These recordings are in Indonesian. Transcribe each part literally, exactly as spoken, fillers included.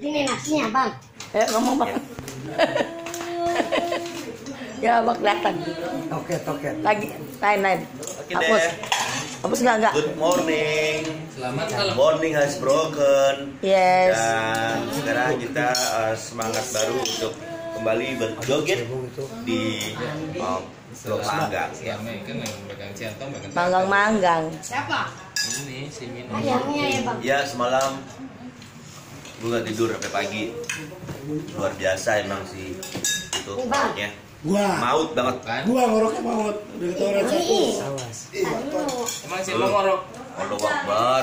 Ini nasinya, Bang. Eh, ngomong bang. Ya bang kelihatan. Toket, toket. Lagi lain lain. Hapus. Hapus nggak nggak. Good morning. Selamat malam. Morning has broken. Yes. Dan sekarang kita uh, semangat baru untuk kembali berjoget di uh, Blok Manggang. Ya. Selama ini kan yang pegang centong, pegang Manggang manggang. Siapa? ini si Min. Ayamnya ya, Bang. Ya semalam gue gak tidur sampai pagi. Luar biasa emang sih itu orangnya. Gua, Maut banget. Kan? gua ngoroknya maut. Udah kita orang satu. Awas. Aduh. Emang si Bang ngorok. Allah Akbar.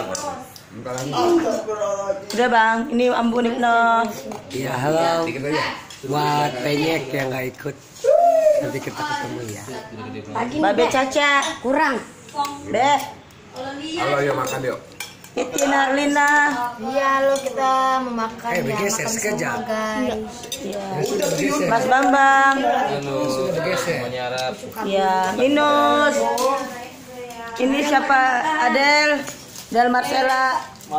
Udah bang, ini ambun Ibnu. Iya, halo. Buat penyek yang nggak ikut, nanti kita ketemu ya. Pagi nih, Babe Be. Caca. Kurang. Be. Halo, yuk makan yuk. Itina Lina. Iya, lo kita memakan Eh, ya, bergeser makan sekejap. semua, guys. Ya. Sudah bergeser. Mas Bambang. Halo. bergeser. Mau nyarap. Ya, Minus. Ini siapa? Adel. Del Marcella.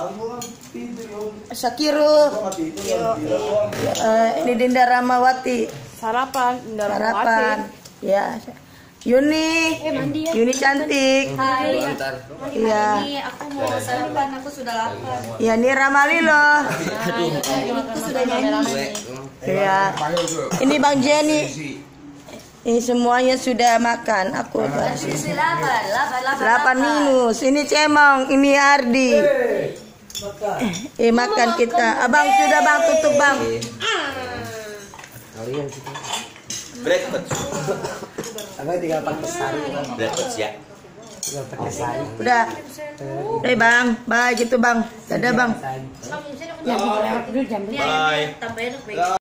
Sakiru. Eh, ini Dinda Ramawati. Sarapan, Sarapan. Ya. Yuni. Yuni cantik. Hai. Iya. Ini aku mau sarapan, aku sudah lapar. Ya, ini Ramalilo. Aku sudah nyanyi. Ya. Ini Bang Jenny. Ini semuanya sudah makan. Aku Sisi lapar, lapar, lapar. delapan minus. Ini Cemong, ini Ardi. Eh makan kita. Abang sudah bang tutup bang. Kalian kita. Breakfast. Abang tinggal pakai sari. Breakfast ya. Tinggal pakai sari. Udah. Eh bang, bye gitu bang. Dadah bang. Sari. Ya, lewat dulu jam berapa? Bye. Tambah enak, baik.